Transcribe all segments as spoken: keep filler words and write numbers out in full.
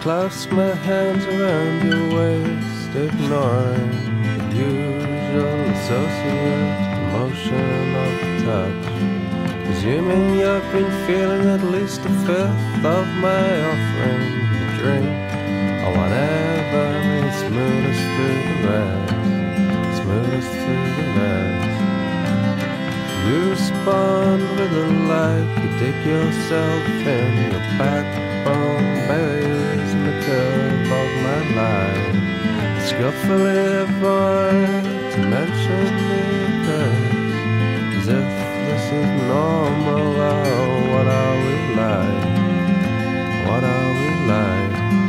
clasp my hands around your waist, ignoring the usual associate emotion of touch. Presuming you've been feeling at least a fifth of my offering to drink, or whatever may smooth us through the rest, smooth us through the rest. You respond with a like, you dig yourself in, your backbone buries in the curve of my life. Skillfully avoid to mention the curse, as if this is normal. Oh, what are we like? What are we like?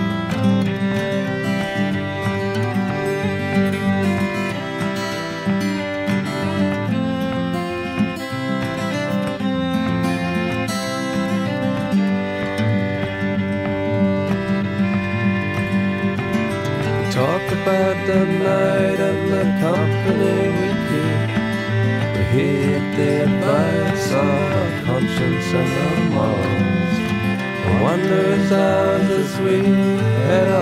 Talk about the night and the company we keep. We heed the advice of our conscience and our morals. The wonder is ours as we head